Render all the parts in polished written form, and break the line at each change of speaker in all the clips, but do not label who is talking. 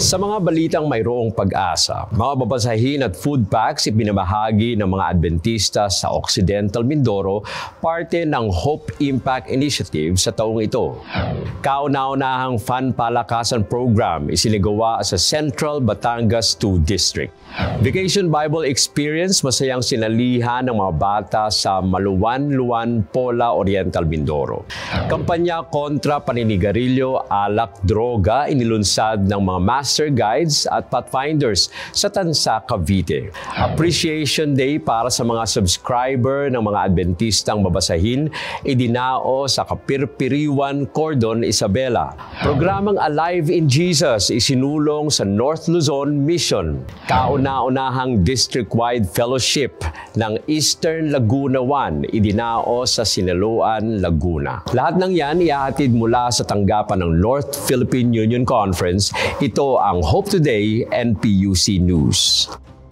Sa mga balitang mayroong pag-asa, mga babasahin at food packs ibinabahagi ng mga Adventista sa Occidental Mindoro, parte ng Hope Impact Initiative sa taong ito. Kauna-unahang fan palakasan program isinagawa sa Central Batangas 2 District. Vacation Bible Experience, masayang sinalihan ng mga bata sa Maluwan-Luwan, Pola, Oriental Mindoro. Kampanya kontra paninigarilyo, alak, droga inilunsad ng mga master guides at pathfinders sa Tansa, Cavite. Appreciation Day para sa mga subscriber ng mga Adventistang babasahin idinao sa Kapirpiriwan, Cordon, Isabela. Programang Alive in Jesus isinulong sa North Luzon Mission. Kauna-unahang district-wide fellowship ng Eastern Laguna 1 idinao sa Sinaluan, Laguna. Lahat ng yan ihahatid mula sa tanggapan ng North Philippine Union Conference. Ito ang Hope Today NPUC News.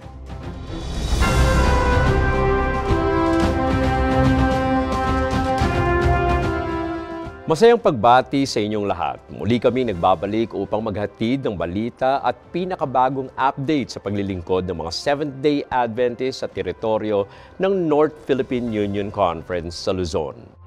Masayang pagbati sa inyong lahat. Muli kami nagbabalik upang maghatid ng balita at pinakabagong update sa paglilingkod ng mga Seventh-day Adventists sa teritoryo ng North Philippine Union Conference sa Luzon.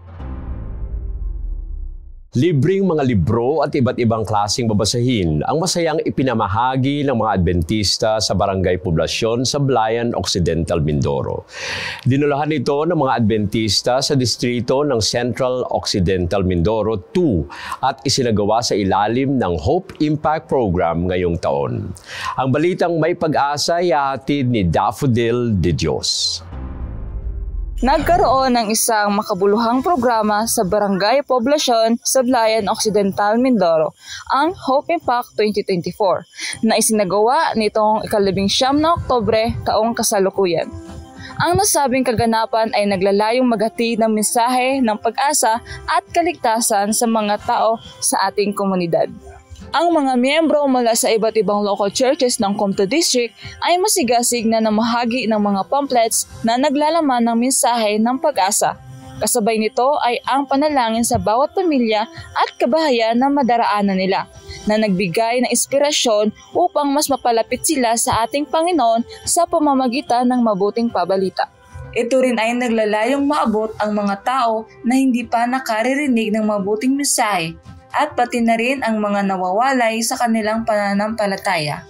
Libreng mga libro at iba't ibang klaseng babasahin ang masayang ipinamahagi ng mga Adventista sa Barangay Poblasyon sa Blayan, Occidental Mindoro. Dinulahan ito ng mga Adventista sa distrito ng Central Occidental Mindoro 2 at isinagawa sa ilalim ng Hope Impact Program ngayong taon. Ang balitang may pag-asa ihahatid ni Daffodil de Dios.
Nagkaroon ng isang makabuluhang programa sa Barangay Poblasyon sa Blayan, Occidental Mindoro, ang Hope Impact 2024, na isinagawa nitong 19 na Oktubre taong kasalukuyan. Ang nasabing kaganapan ay naglalayong maghatid ng mensahe ng pag-asa at kaligtasan sa mga tao sa ating komunidad. Ang mga miyembro mula sa iba't ibang local churches ng Comto District ay masigasig na namahagi ng mga pamphlets na naglalaman ng mensahe ng pag-asa. Kasabay nito ay ang panalangin sa bawat pamilya at kabahayan na madaraanan nila, na nagbigay ng inspirasyon upang mas mapalapit sila sa ating Panginoon sa pamamagitan ng mabuting pabalita. Ito rin ay naglalayong maabot ang mga tao na hindi pa nakaririnig ng mabuting mensahe, at pati na rin ang mga nawawalay sa kanilang pananampalataya.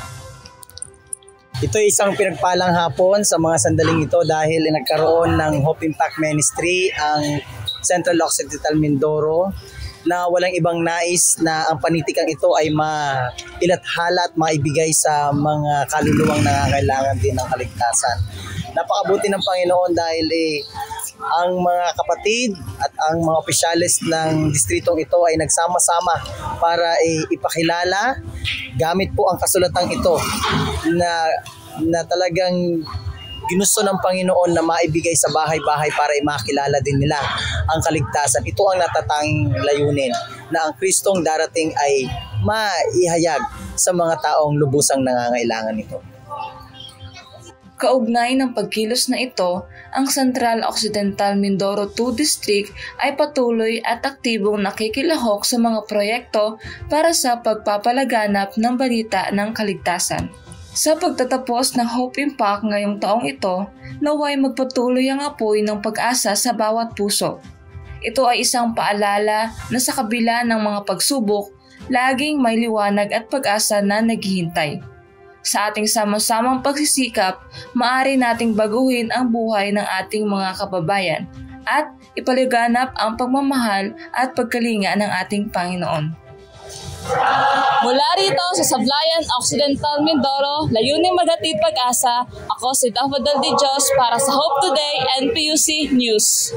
Ito ay isang pinagpalang hapon sa mga sandaling ito dahil nagkaroon ng Hope Impact Ministry ang Central Occidental Mindoro na walang ibang nais na ang panitikang ito ay mailathala at maibigay sa mga kaluluwang nangangailangan din ng kaligtasan. Napakabuti ng Panginoon dahil ang mga kapatid at ang mga opisyalis ng distritong ito ay nagsama-sama para ipakilala gamit po ang kasulatang ito na talagang ginusto ng Panginoon na maibigay sa bahay-bahay para makilala din nila ang kaligtasan. Ito ang natatanging layunin na ang Kristong darating ay maihayag sa mga taong lubusang nangangailangan nito.
Kaugnay ng pagkilos na ito, ang Central Occidental Mindoro 2 District ay patuloy at aktibong nakikilahok sa mga proyekto para sa pagpapalaganap ng balita ng kaligtasan. Sa pagtatapos ng Hope Impact ngayong taong ito, naway magpatuloy ang apoy ng pag-asa sa bawat puso. Ito ay isang paalala na sa kabila ng mga pagsubok, laging may liwanag at pag-asa na naghihintay. Sa ating sama-samang pagsisikap, maaari nating baguhin ang buhay ng ating mga kababayan at ipaliganap ang pagmamahal at pagkalinga ng ating Panginoon. Mula rito sa Sablayan, Occidental Mindoro, layuning maghatid pag-asa, ako si Daffodil de Dios para sa Hope Today NPUC News.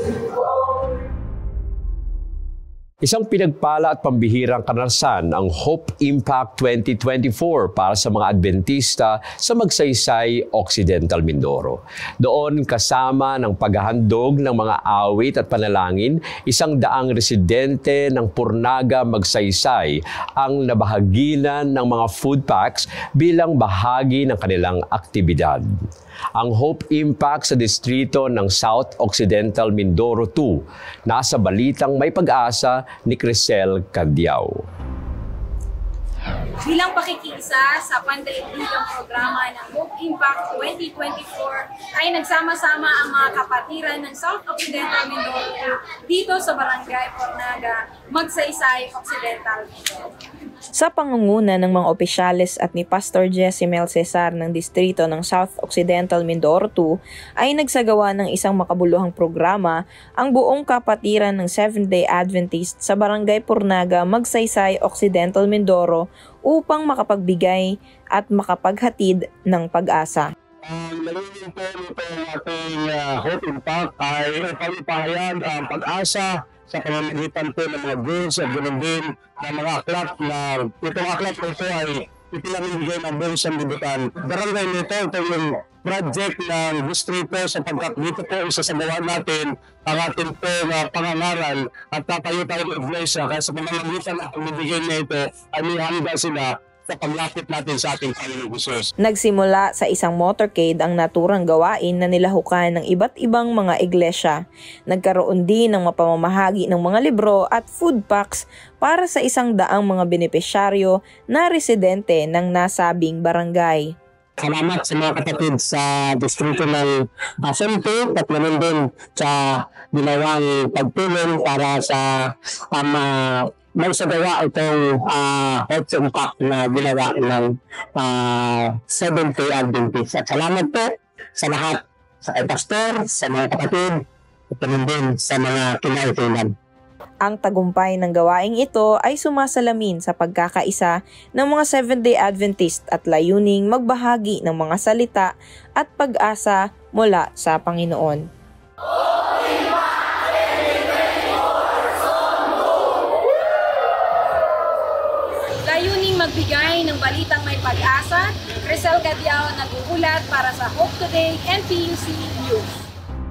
Isang pinagpala at pambihirang karanasan ang Hope Impact 2024 para sa mga Adventista sa Magsaysay, Occidental Mindoro. Doon kasama ng paghahandog ng mga awit at panalangin, 100 residente ng Purnaga, Magsaysay ang nabahaginan ng mga food packs bilang bahagi ng kanilang aktibidad. Ang Hope Impact sa distrito ng South Occidental Mindoro 2, nasa balitang may pag-asa ni Crisel Cadiao.
bilang pakikiisa sa pandaigdigang programa ng Hope Impact 2024 ay nagsama-sama ang mga kapatiran ng South Occidental Mindoro dito sa Barangay Pornaga, Magsaysay, Occidental Mindoro.
Sa pangunguna ng mga opisyales at ni Pastor Jesse Mel Cesar ng distrito ng South Occidental Mindoro 2 ay nagsagawa ng isang makabuluhang programa ang buong kapatiran ng Seventh-day Adventist sa Barangay Pornaga, Magsaysay, Occidental Mindoro upang makapagbigay at makapaghatid ng pag-asa.
Ang layunin po nito ating Hope Impact ay ipahayag ang pag-asa sa pamamagitan po ng mga goals at ganoon din ng mga aklat na itong aklat po ito ay ipinamimigay ng buong sanlibutan. Barangay nito, ito yung project ng distrito sapagkat dito po isasagawa natin ang ating po pangangaral at tatayo tayo ng iglesia kaya sa pamamagitan ng pamimigay na ito ay may handa sila sa paglapit natin sa ating Panginoong Hesus.
Nagsimula sa isang motorcade ang naturang gawain na nilahukan ng iba't ibang mga iglesia. Nagkaroon din ng mapamamahagi ng mga libro at food packs para sa 100 mga benepisyaryo na residente ng nasabing barangay.
Salamat sa mga kapatid sa distrito ng Asunto at naman din sa ginawang pagtulong para sa may sagawa itong Hope Impact na ginawa ng Seventh-day Adventist. At salamat po sa lahat, sa pastor, sa mga kapatid, at naman din sa mga kinautulan.
Ang tagumpay ng gawaing ito ay sumasalamin sa pagkakaisa ng mga Seventh-day Adventist at layuning magbahagi ng mga salita at pag-asa mula sa Panginoon.
Layuning magbigay ng balitang may pag-asa, Crisel Gadiao nag-uulat para sa Hope Today and PUC News.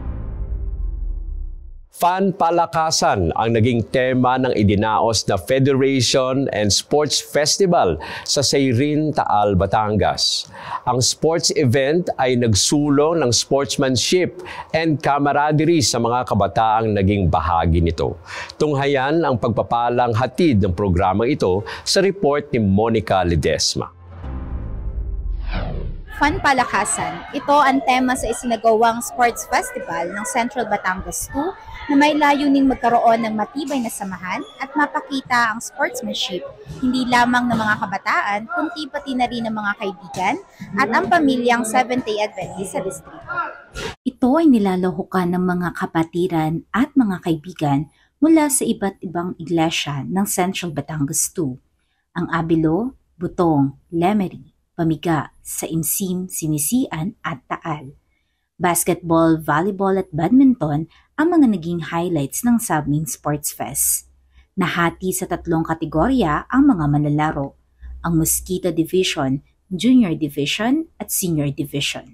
Fanpalakasan ang naging tema ng idinaos na Federation and Sports Festival sa Seirin, Taal, Batangas. Ang sports event ay nagsulong ng sportsmanship and camaraderie sa mga kabataang naging bahagi nito. Tunghayan ang pagpapalang hatid ng programang ito sa report ni Monica Ledesma.
Fanpalakasan. Ito ang tema sa isinagawang Sports Festival ng Central Batangas 2 na may layuning magkaroon ng matibay na samahan at mapakita ang sportsmanship hindi lamang ng mga kabataan kundi pati na rin ng mga kaibigan at ang pamilyang Seventh-day Adventist sa distrito. Ito ay nilalahukan ng mga kapatiran at mga kaibigan mula sa iba't ibang iglesia ng Central Batangas 2. Ang Abilo, Butong, Lemery, Pamiga, Saimsim, Sinisian at Taal. Basketball, volleyball at badminton ang mga naging highlights ng sabing Sports Fest. Nahati sa 3 kategorya ang mga manlalaro, ang Mosquito Division, Junior Division at Senior Division.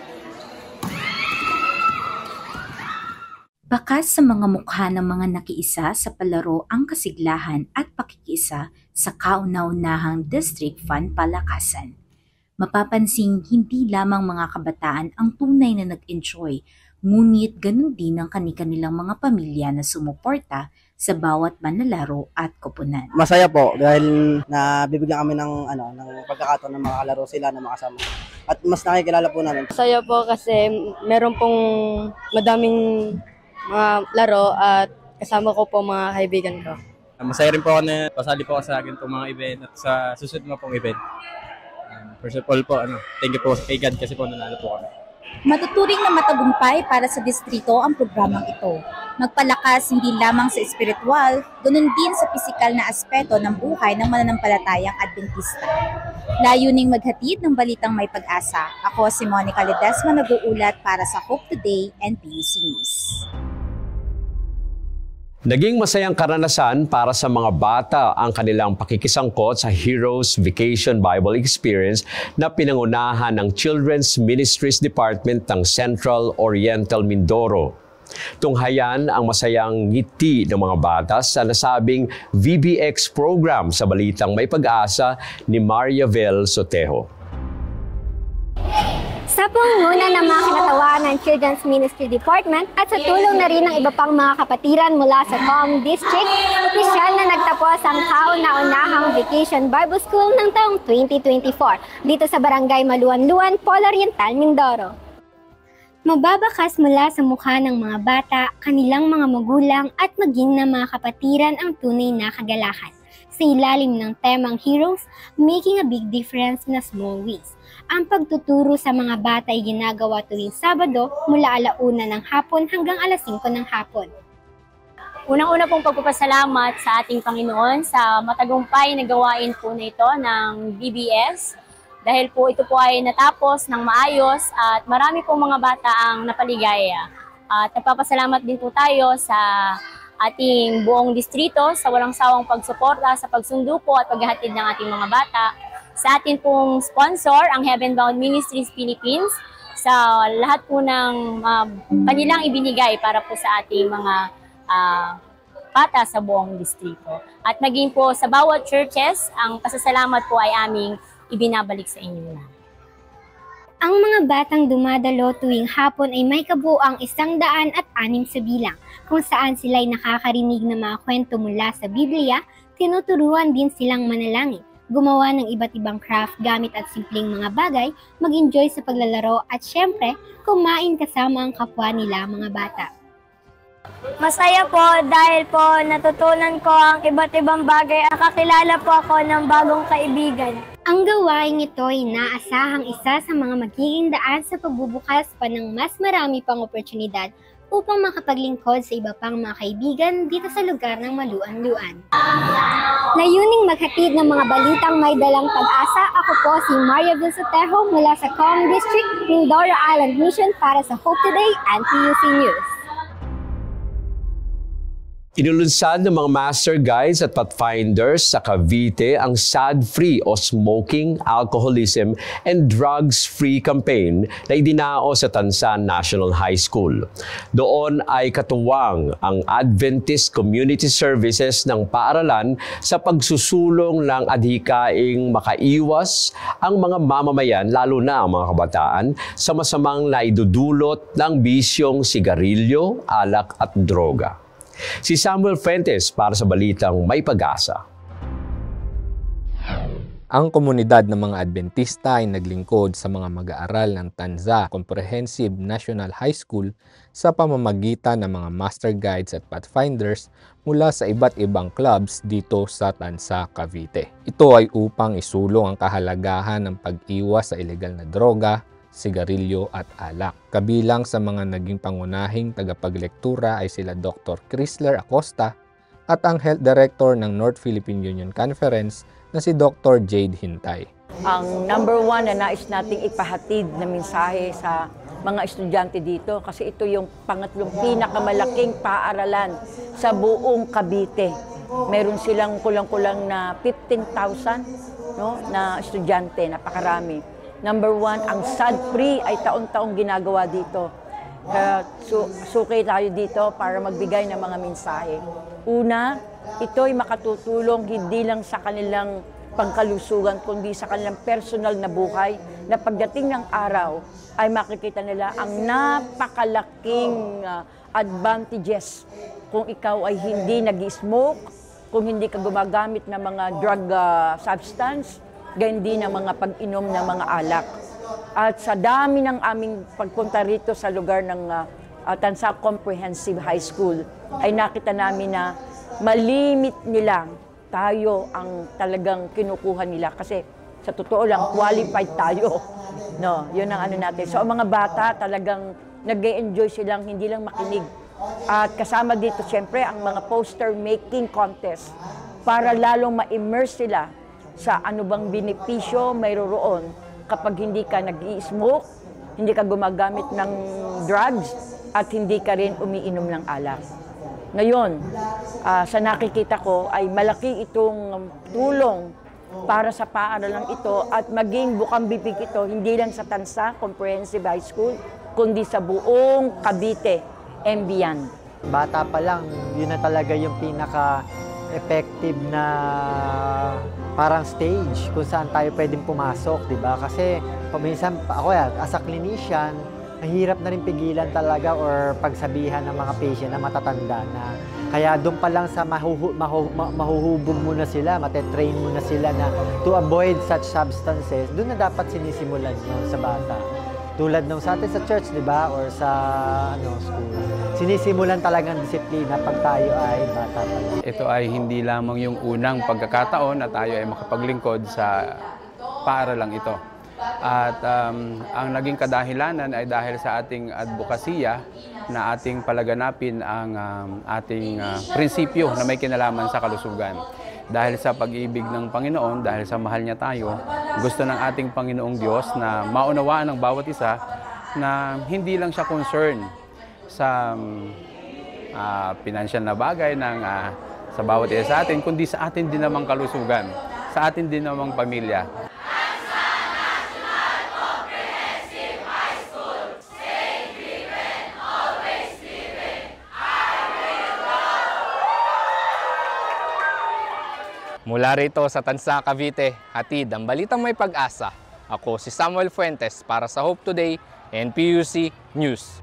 Bakas sa mga mukha ng mga nakiisa sa palaro ang kasiglahan at pakikiisa sa kauna-unahang District Fanpalakasan. Mapapansing hindi lamang mga kabataan ang tunay na nag-enjoy, ngunit ganun din ang kani-kanilang mga pamilya na sumuporta sa bawat manlalaro at koponan.
Masaya po dahil nabibigyan kami ng pagkakataon na makalaro sila na makasama. At mas nakikilala po namin.
Masaya po kasi meron pong madaming mga laro at kasama ko po mga kaibigan ko.
Masaya rin po ako na pasali po ako sa ganitong mga event at sa susunod mo pong event. First of all po, thank you po kay God kasi po nanalo po kami.
Matuturing na matagumpay para sa distrito ang programang ito. Magpalakas hindi lamang sa espiritual, ganun din sa pisikal na aspeto ng buhay ng mananampalatayang Adventista. Layuning maghatid ng balitang may pag-asa. Ako si Monica Ledesma, nag-uulat para sa Hope Today and PUC News.
Naging masayang karanasan para sa mga bata ang kanilang pakikisangkot sa Heroes Vacation Bible Experience na pinangunahan ng Children's Ministries Department ng Central Oriental Mindoro. Tunghayan ang masayang ngiti ng mga bata sa nasabing VBX program sa Balitang May Pag-asa ni Mariavel Sotejo.
Sa pangunguna ng mga kinatawaan ng Children's Ministry Department at sa tulong na rin ng iba pang mga kapatiran mula sa COM District, opisyal na nagtapos ang kauna-unahang Vacation Bible School ng taong 2024 dito sa Barangay Maluan-Luan, Polo Oriental, Mindoro. Mababakas mula sa mukha ng mga bata, kanilang mga magulang at maging ng mga kapatiran ang tunay na kagalakan. Sa ilalim ng temang Heroes, Making a Big Difference in Small Ways. Ang pagtuturo sa mga bata ay ginagawa tuwing Sabado mula 1:00 ng hapon hanggang 5:00 ng hapon.
Unang-una pong pagpapasalamat sa ating Panginoon sa matagumpay na gawain po na ito ng BBS. Dahil po ito po ay natapos ng maayos at marami pong mga bata ang napaligaya. At nagpapasalamat din po tayo sa ating buong distrito sa walang sawang pagsuporta sa pagsundo po at paghahatid ng ating mga bata. Sa atin pong sponsor, ang Heavenbound Ministries Philippines, sa lahat po ng kanilang ibinigay para po sa ating mga bata sa buong distrito. At maging po sa bawat churches, ang pasasalamat po ay aming ibinabalik sa inyo na.
Ang mga batang dumadalo tuwing hapon ay may kabuuang 106 sa bilang, kung saan sila'y nakakarinig ng mga kwento mula sa Biblia, tinuturuan din silang manalangin, gumawa ng iba't ibang craft gamit at simpleng mga bagay, mag-enjoy sa paglalaro at syempre, kumain kasama ang kapwa nila mga bata.
Masaya po dahil po natutunan ko ang iba't ibang bagay at kakilala po ako ng bagong kaibigan.
Ang gawaing ito ay inaasahang isa sa mga magiging daan sa pagbubukas pa ng mas marami pang oportunidad upang makapaglingkod sa iba pang mga kaibigan dito sa lugar ng Maluan-Luan. Layuning maghatid ng mga balitang may dalang pag-asa, ako po si Maria Vilsotejo mula sa COM District, Mindoro Island Mission para sa Hope Today and PUC News.
Inulunsad ng mga master guides at pathfinders sa Cavite ang SAD-Free o Smoking, Alcoholism, and Drugs-Free campaign na idinao sa Tansan National High School. Doon ay katuwang ang Adventist Community Services ng paaralan sa pagsusulong ng adhikaing makaiwas ang mga mamamayan, lalo na ang mga kabataan, sa masamang naidudulot ng bisyong sigarilyo, alak at droga. Si Samuel Fuentes para sa Balitang May Pag-asa.
Ang komunidad ng mga Adventista ay naglingkod sa mga mag-aaral ng Tanza Comprehensive National High School sa pamamagitan ng mga master guides at pathfinders mula sa iba't ibang clubs dito sa Tanza, Cavite. Ito ay upang isulong ang kahalagahan ng pag-iwas sa ilegal na droga, sigarilyo at alak. Kabilang sa mga naging pangunahing tagapaglektura ay sila Dr. Chrysler Acosta at ang Health Director ng North Philippine Union Conference na si Dr. Jade Hintay.
Ang number one na nais nating ipahatid na mensahe sa mga estudyante dito kasi ito yung pangatlong pinakamalaking paaralan sa buong Cavite. Meron silang kulang-kulang na 15,000 na estudyante, napakarami. Number one, ang SAD-Free ay taon-taong ginagawa dito. Sukay tayo dito para magbigay ng mga mensahe. Una, ito ay makatutulong hindi lang sa kanilang pangkalusugan, kundi sa kanilang personal na buhay, na pagdating ng araw ay makikita nila ang napakalaking advantages kung ikaw ay hindi nag-smoke, kung hindi ka gumagamit ng mga drug substance, ganyan din ang mga pag-inom ng mga alak. At sa dami ng aming pagpunta rito sa lugar ng Tansa Comprehensive High School, ay nakita namin na malimit nila tayo ang talagang kinukuha nila. Kasi sa totoo lang, qualified tayo. No, yun ang ano natin. So ang mga bata talagang nag-enjoy silang hindi lang makinig. At kasama dito siyempre ang mga poster making contest para lalong ma-immerse sila sa ano bang benepisyo mayroon kapag hindi ka nag-i-smoke, hindi ka gumagamit ng drugs, at hindi ka rin umiinom ng alak. Ngayon, sa nakikita ko ay malaki itong tulong para sa paaralang ito at maging bukang bibig ito hindi lang sa Tansa Comprehensive High School, kundi sa buong Cavite and beyond.
Bata pa lang, yun na talaga yung pinaka effective na parang stage kung saan tayo pwedeng pumasok, di ba? Kasi paminsan ako as a clinician, mahirap na rin pigilan talaga or pagsabihan ng mga patient na matatanda na. Kaya doon pa lang sa mahuhubog muna sila, matetrain muna sila na to avoid such substances, doon na dapat sinisimulan yun sa bata. Tulad nung sa atin sa church, di ba? Or sa school. Sinisimulan talagang disiplina pag tayo ay bata pa lang.
Ito ay hindi lamang yung unang pagkakataon na tayo ay makapaglingkod sa paaralang ito. At ang naging kadahilanan ay dahil sa ating advokasya na ating palaganapin ang ating prinsipyo na may kinalaman sa kalusugan. Dahil sa pag-ibig ng Panginoon, dahil sa mahal niya tayo, gusto ng ating Panginoong Diyos na maunawaan ng bawat isa na hindi lang siya concern sa financial na bagay sa bawat isa sa atin, kundi sa atin din namang kalusugan, sa atin din namang pamilya.
Mula rito sa Tansa, Cavite, hatid ang balitang may pag-asa. Ako si Samuel Fuentes para sa Hope Today and PUC News.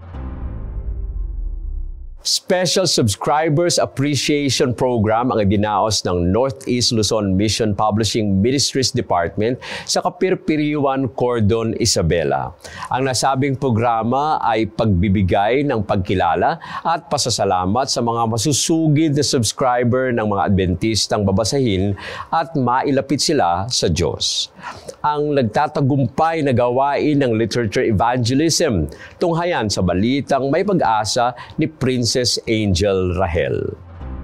Special Subscribers Appreciation Program ang idinaos ng Northeast Luzon Mission Publishing Ministries Department sa Kapirpiriwan, Cordon, Isabela. Ang nasabing programa ay pagbibigay ng pagkilala at pasasalamat sa mga masusugid na subscriber ng mga Adventistang babasahin at mailapit sila sa Diyos. Ang nagtatagumpay na gawain ng literature evangelism, tunghayan sa balitang may pag-asa ni Princess Angel Rahel.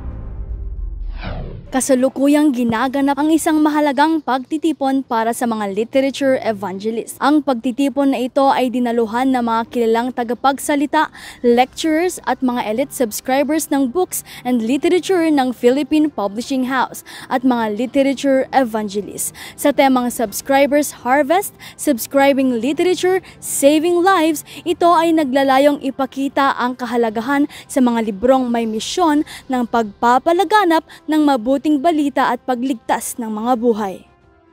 Kasalukuyang ginaganap ang isang mahalagang pagtitipon para sa mga literature evangelists. Ang pagtitipon na ito ay dinaluhan ng mga kilalang tagapagsalita, lecturers at mga elite subscribers ng books and literature ng Philippine Publishing House at mga literature evangelists. Sa temang Subscribers Harvest, Subscribing Literature, Saving Lives, ito ay naglalayong ipakita ang kahalagahan sa mga librong may misyon ng pagpapalaganap ng mabuting balita at pagligtas ng mga buhay.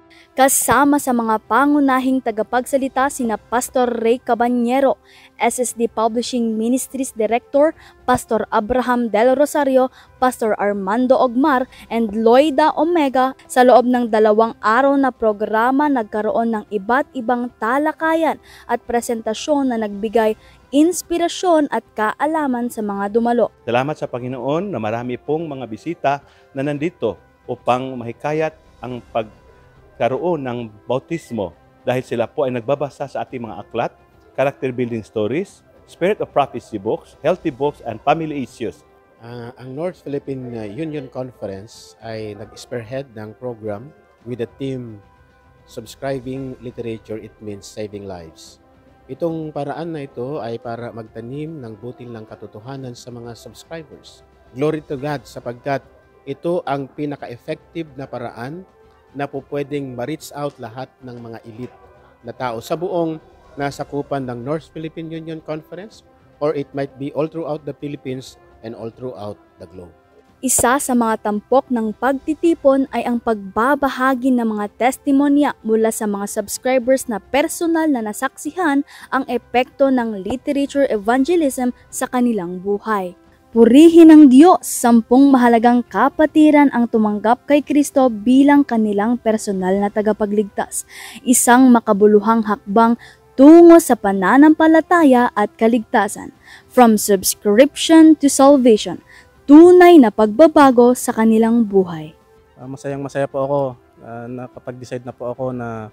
Kasama sa mga pangunahing tagapagsalita sina Pastor Ray Cabañero, SSD Publishing Ministries Director, Pastor Abraham Del Rosario, Pastor Armando Ogmar, and Loida Omega. Sa loob ng 2 araw na programa, nagkaroon ng iba't ibang talakayan at presentasyon na nagbigay inspirasyon at kaalaman sa mga dumalo.
Salamat sa Panginoon na marami pong mga bisita na nandito upang mahikayat ang pagkaroon ng bautismo dahil sila po ay nagbabasa sa ating mga aklat, character building stories, spirit of prophecy books, healthy books, and family issues.
Ang North Philippine Union Conference ay nag-spearhead ng program with the theme Subscribing Literature, It Means Saving Lives. Itong paraan na ito ay para magtanim ng butil ng katotohanan sa mga subscribers. Glory to God sapagkat ito ang pinaka-effective na paraan na po pwedeng ma-reach out lahat ng mga elite na tao sa buong nasakupan ng North Philippine Union Conference, or it might be all throughout the Philippines and all throughout the globe.
Isa sa mga tampok ng pagtitipon ay ang pagbabahagi ng mga testimonya mula sa mga subscribers na personal na nasaksihan ang epekto ng literature evangelism sa kanilang buhay. Purihin ng Diyos, 10 mahalagang kapatiran ang tumanggap kay Kristo bilang kanilang personal na tagapagligtas. Isang makabuluhang hakbang tungo sa pananampalataya at kaligtasan. From subscription to salvation, tunay na pagbabago sa kanilang buhay.
Masayang-masaya po ako nakapag-decide na po ako na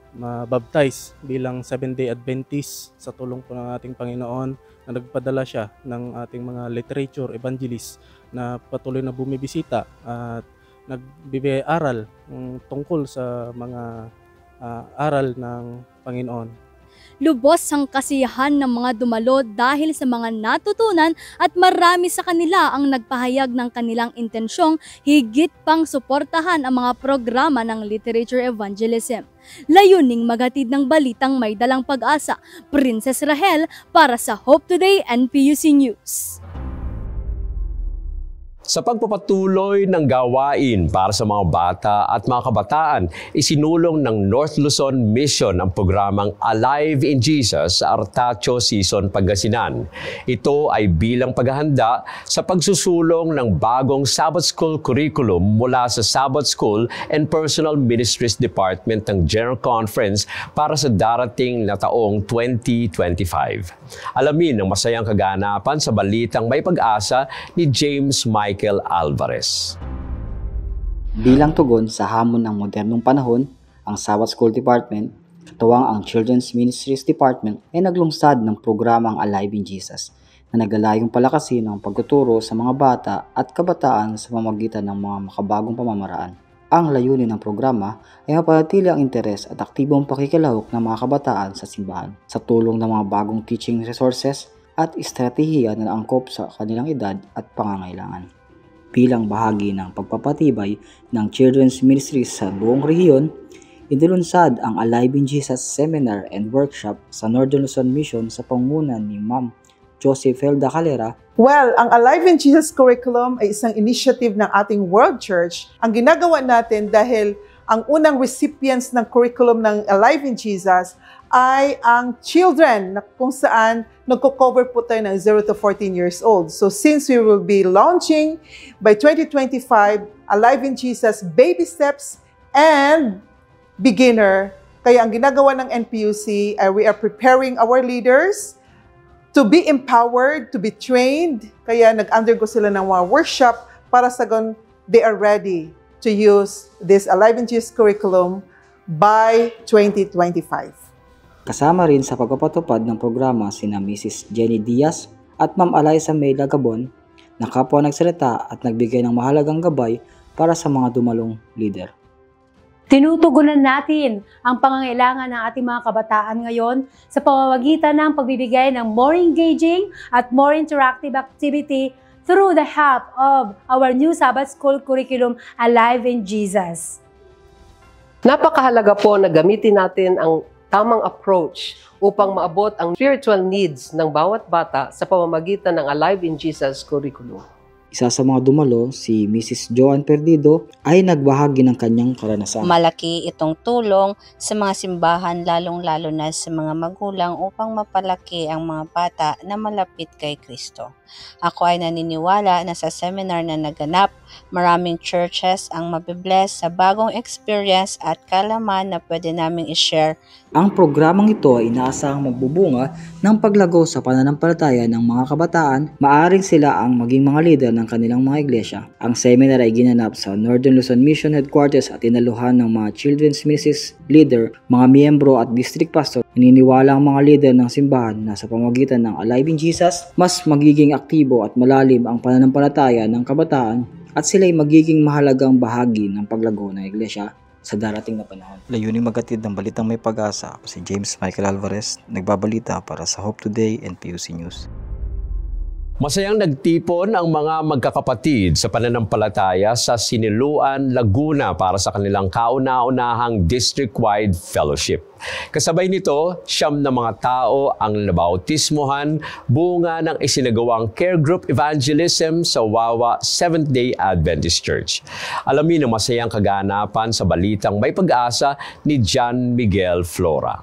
mabaptize bilang 7-day Adventist sa tulong po ng ating Panginoon na nagpadala siya ng ating mga literature evangelists na patuloy na bumibisita at nagbibigay aral tungkol sa mga aral ng Panginoon.
Lubos ang kasiyahan ng mga dumalo dahil sa mga natutunan at marami sa kanila ang nagpahayag ng kanilang intensyong higit pang suportahan ang mga programa ng literature evangelism. Layuning maghatid ng balitang may dalang pag-asa. Princess Rahel para sa Hope Today and PUC News.
Sa pagpapatuloy ng gawain para sa mga bata at mga kabataan, isinulong ng North Luzon Mission ang programang Alive in Jesus sa Artacho Season, Pangasinan. Ito ay bilang paghahanda sa pagsusulong ng bagong Sabbath School curriculum mula sa Sabbath School and Personal Ministries Department ng General Conference para sa darating na taong 2025. Alamin ang masayang kaganapan sa balitang may pag-asa ni James Michael Alvarez.
Bilang tugon sa hamon ng modernong panahon, ang Sabbath School Department, katuwang ang Children's Ministries Department ay naglungsad ng programang Alive in Jesus na naglalayong palakasin ang pagtuturo sa mga bata at kabataan sa pamamagitan ng mga makabagong pamamaraan. Ang layunin ng programa ay mapanatili ang interes at aktibong pakikilahok ng mga kabataan sa simbahan sa tulong ng mga bagong teaching resources at estratehiya na angkop sa kanilang edad at pangangailangan. Bilang bahagi ng pagpapatibay ng Children's Ministries sa buong rehiyon, inilunsad ang Alive in Jesus Seminar and Workshop sa Northern Luzon Mission sa pangunan ni Ma'am Josefelda Calera.
Well, ang Alive in Jesus curriculum ay isang initiative ng ating World Church. Ang ginagawa natin dahil ang unang recipients ng curriculum ng Alive in Jesus ay ang children na kung saan nagko-cover po tayo ng 0 to 14 years old. So since we will be launching by 2025, Alive in Jesus Baby Steps and Beginner, kaya ang ginagawa ng NPUC ay we are preparing our leaders to be empowered, to be trained. Kaya nag-undergo sila ng mga workshop para sa they are ready to use this Alive in Jesus curriculum by 2025.
Kasama rin sa pagpapatupad ng programa sina Mrs. Jenny Diaz at Ma'am Eliza May Lagabon na kapwa nagsalita at nagbigay ng mahalagang gabay para sa mga dumalong leader.
Tinutugunan natin ang pangangailangan ng ating mga kabataan ngayon sa pamamagitan ng pagbibigay ng more engaging at more interactive activity through the help of our new Sabbath School curriculum, Alive in Jesus.
Napakahalaga po na gamitin natin ang tamang approach upang maabot ang spiritual needs ng bawat bata sa pamamagitan ng Alive in Jesus curriculum.
Isa sa mga dumalo, si Mrs. Joan Perdido, ay nagbahagi ng kanyang karanasan.
Malaki itong tulong sa mga simbahan, lalong-lalo na sa mga magulang upang mapalaki ang mga bata na malapit kay Kristo. Ako ay naniniwala na sa seminar na naganap, maraming churches ang mabibless sa bagong experience at kalaman na pwede naming i-share.
Ang programang ito ay inaasahang magbubunga ng paglago sa pananampalataya ng mga kabataan. Maaring sila ang maging mga leader ng kanilang mga iglesia. Ang seminar ay ginanap sa Northern Luzon Mission Headquarters at inaluhan ng mga Children's Ministries leader, mga miyembro at district pastor. Naniniwala ang mga leader ng simbahan na sa pamamagitan ng Alive in Jesus, mas magiging aktibo at malalim ang pananampalataya ng kabataan at sila ay magiging mahalagang bahagi ng paglago ng iglesia sa darating na panahon. Layuning maghatid ng balitang may pag-asa. Ako si James Michael Alvarez, nagbabalita para sa Hope Today and PUC News.
Masayang nagtipon ang mga magkakapatid sa pananampalataya sa Siniluan, Laguna para sa kanilang kauna-unahang district-wide fellowship. Kasabay nito, 9 na mga tao ang nabautismohan, bunga ng isinagawang care group evangelism sa Wawa Seventh-day Adventist Church. Alamin ang masayang kaganapan sa balitang may pag-asa ni John Miguel Flora.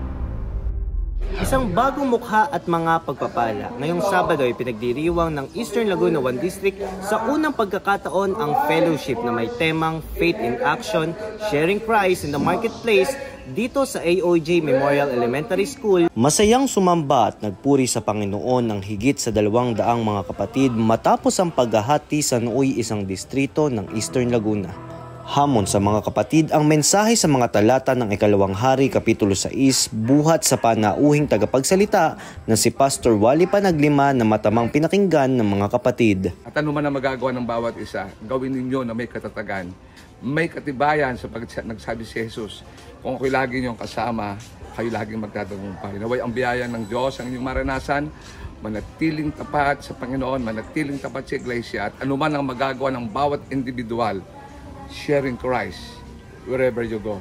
Isang bagong mukha at mga pagpapala. Ngayong Sabado ay pinagdiriwang ng Eastern Laguna 1 District sa unang pagkakataon ang fellowship na may temang Faith in Action, Sharing Christ in the Marketplace dito sa AOJ Memorial Elementary School. Masayang sumamba at nagpuri sa Panginoon ng higit sa 200 mga kapatid matapos ang paghahati sa nooy isang distrito ng Eastern Laguna. Hamon sa mga kapatid ang mensahe sa mga talata ng 2 Hari Kapitulo 6 buhat sa panauhing tagapagsalita na si Pastor Wally Panaglima na matamang pinakinggan ng mga kapatid.
At ano man ang magagawa ng bawat isa, gawin ninyo na may katatagan, may katibayan sapagkat nagsabi si Jesus, kung ako'y lagi niyong kasama, kayo laging magtatagumpay. Naway ang biyaya ng Diyos ang inyong maranasan, manatiling tapat sa Panginoon, manatiling tapat sa Iglesia, at ano man ang magagawa ng bawat individual, sharing Christ wherever you go.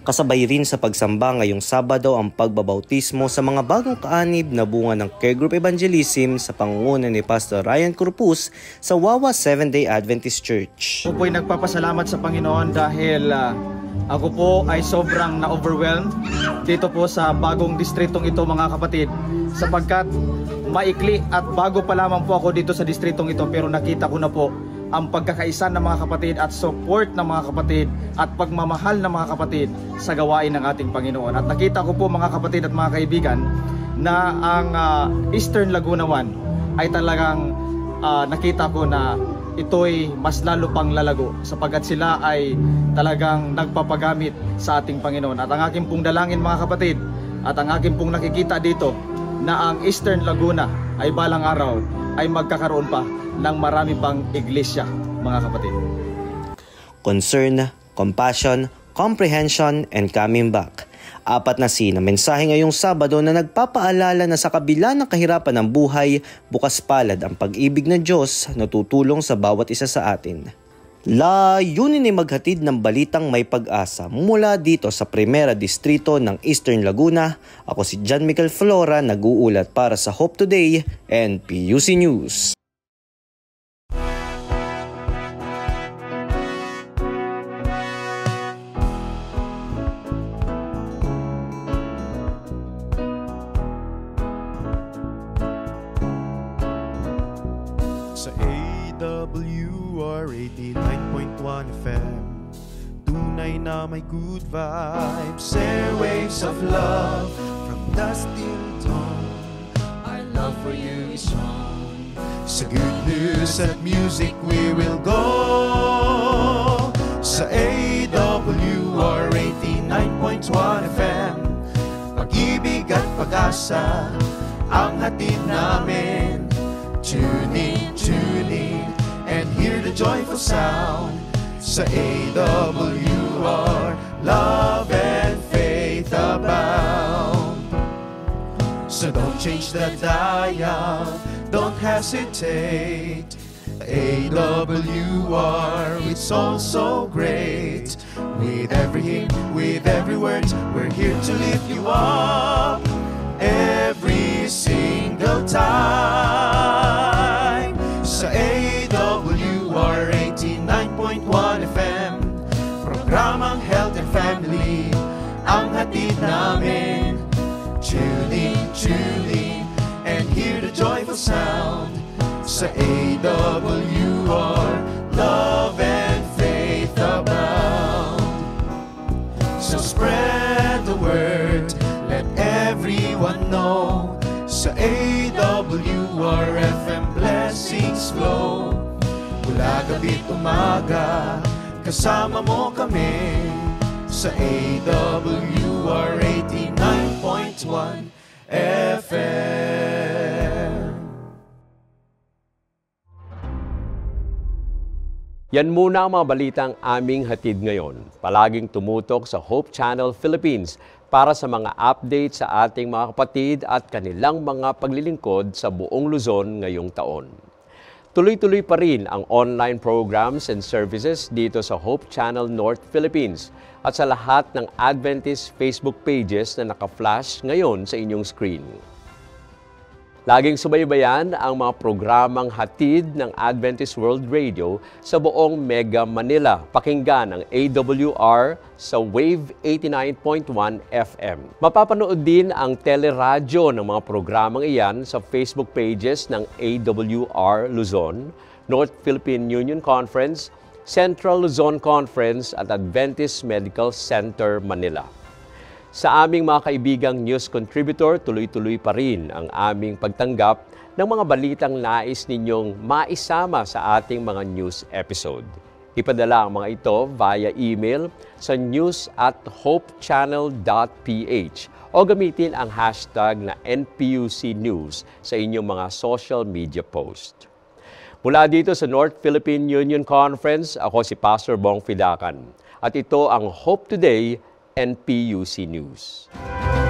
Kasabay rin sa pagsamba ngayong Sabado ang pagbabautismo sa mga bagong kaanib na bunga ng Care Group Evangelism sa pangunguna ni Pastor Ryan Corpus sa Wawa Seventh-day Adventist Church.
Ako po'y nagpapasalamat sa Panginoon dahil ako po ay sobrang na-overwhelmed dito po sa bagong distritong ito mga kapatid, sapagkat maikli at bago pa lamang po ako dito sa distritong ito, pero nakita ko na po ang pagkakaisa ng mga kapatid at support ng mga kapatid at pagmamahal ng mga kapatid sa gawain ng ating Panginoon. At nakita ko po mga kapatid at mga kaibigan na ang Eastern Laguna 1 ay talagang nakita ko na ito'y mas lalo pang lalago sapagkat sila ay talagang nagpapagamit sa ating Panginoon. At ang aking pong dalangin mga kapatid at ang aking pong nakikita dito na ang Eastern Laguna ay balang araw ay magkakaroon pa ng marami pang iglesia, mga kapatid.
Concern, compassion, comprehension, and coming back. 4 na C na mensahe ngayong Sabado na nagpapaalala na sa kabila ng kahirapan ng buhay, bukas palad ang pag-ibig ng Diyos na tutulong sa bawat isa sa atin. Layunin ay maghatid ng balitang may pag-asa mula dito sa Primera Distrito ng Eastern Laguna. Ako si John Michael Flora, nag-uulat para sa Hope Today and PUC News.
Sa AWR 89.1 FM, tunay na may good vibes, airwaves of love, from dusk till dawn, our love for you is strong. Sa good news at music we will go. Sa AWR 89.1 FM, pag-ibig at pag-asa ang hatid namin. Tune in, and hear the joyful sound. Sa AWR, love and faith abound. So don't change the dial, don't hesitate. AWR, it's all so great. With every hymn, with every word, we're here to lift you up every single time. Sa AWR 89.1 FM, programang Health and Family ang hatid namin. Tune in, and hear the joyful sound. Sa AWR, love and faith abound. So spread the word, let everyone know. Sa AWR FM, blessings flow. Mula gabi't umaga, kasama mo kami. Sa AWR 89.1 FM.
Yan muna ang mga balitang aming hatid ngayon. Palaging tumutok sa Hope Channel Philippines para sa mga update sa ating mga kapatid at kanilang mga paglilingkod sa buong Luzon ngayong taon. Tuloy-tuloy pa rin ang online programs and services dito sa Hope Channel North Philippines at sa lahat ng Adventist Facebook pages na naka-flash ngayon sa inyong screen. Laging subaybayan ang mga programang hatid ng Adventist World Radio sa buong Mega Manila. Pakinggan ang AWR sa Wave 89.1 FM. Mapapanood din ang teleradyo ng mga programang iyan sa Facebook pages ng AWR Luzon, North Philippine Union Conference, Central Luzon Conference at Adventist Medical Center, Manila. Sa aming mga kaibigang news contributor, tuloy-tuloy pa rin ang aming pagtanggap ng mga balitang nais ninyong maisama sa ating mga news episode. Ipadala ang mga ito via email sa news@hopechannel.ph o gamitin ang hashtag na NPUC News sa inyong mga social media post. Mula dito sa North Philippine Union Conference, ako si Pastor Bong Fidacan. At ito ang Hope Today and PUC News.